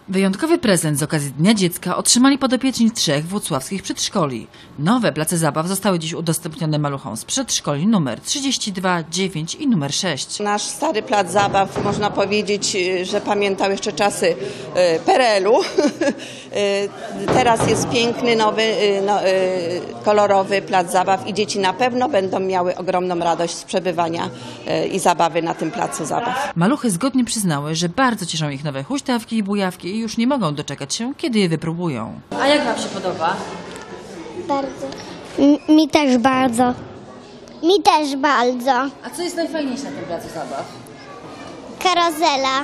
Wyjątkowy prezent z okazji Dnia Dziecka otrzymali podopieczni 3 włocławskich przedszkoli. Nowe place zabaw zostały dziś udostępnione maluchom z przedszkoli numer 32, 9 i numer 6. Nasz stary plac zabaw, można powiedzieć, że pamiętał jeszcze czasy PRL-u. Teraz jest piękny, nowy, kolorowy plac zabaw i dzieci na pewno będą miały ogromną radość z przebywania i zabawy na tym placu zabaw. Maluchy zgodnie przyznały, że bardzo cieszą ich nowe huśtawki i bujawki i już nie mogą doczekać się, kiedy je wypróbują. A jak wam się podoba? Bardzo. Mi też bardzo. Mi też bardzo. A co jest najfajniejsze na tym placu zabaw? Karuzela.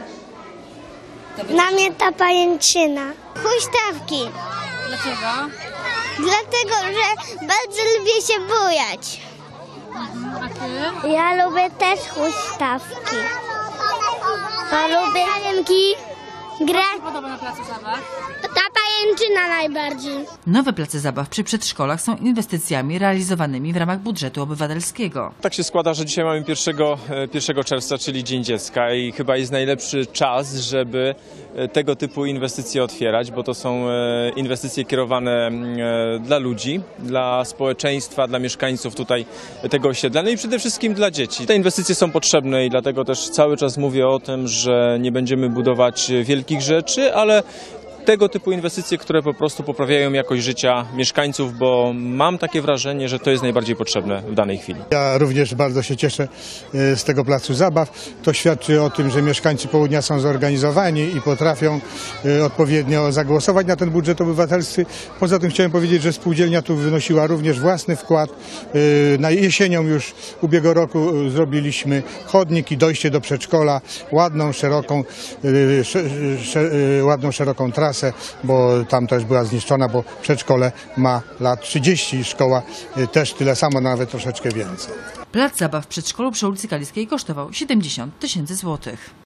Na mnie ta pajęczyna. Huśtawki. Dlaczego? Dlatego, że bardzo lubię się bujać. A ty? Ja lubię też huśtawki. Ja lubię pajęki. Co podoba na placu zabaw? Ta pajęczyna najbardziej. Nowe place zabaw przy przedszkolach są inwestycjami realizowanymi w ramach budżetu obywatelskiego. Tak się składa, że dzisiaj mamy 1 czerwca, czyli Dzień Dziecka i chyba jest najlepszy czas, żeby tego typu inwestycje otwierać, bo to są inwestycje kierowane dla ludzi, dla społeczeństwa, dla mieszkańców tutaj tego osiedla, no i przede wszystkim dla dzieci. Te inwestycje są potrzebne i dlatego też cały czas mówię o tym, że nie będziemy budować wielkich rzeczy, ale tego typu inwestycje, które po prostu poprawiają jakość życia mieszkańców, bo mam takie wrażenie, że to jest najbardziej potrzebne w danej chwili. Ja również bardzo się cieszę z tego placu zabaw. To świadczy o tym, że mieszkańcy Południa są zorganizowani i potrafią odpowiednio zagłosować na ten budżet obywatelski. Poza tym chciałem powiedzieć, że spółdzielnia tu wynosiła również własny wkład. Na jesienią już ubiegłego roku zrobiliśmy chodnik i dojście do przedszkola, ładną, szeroką trasę, bo tam też była zniszczona, bo przedszkole ma lat 30, szkoła też tyle samo, nawet troszeczkę więcej. Plac zabaw w przedszkolu przy ulicy Kaliskiej kosztował 70 000 złotych.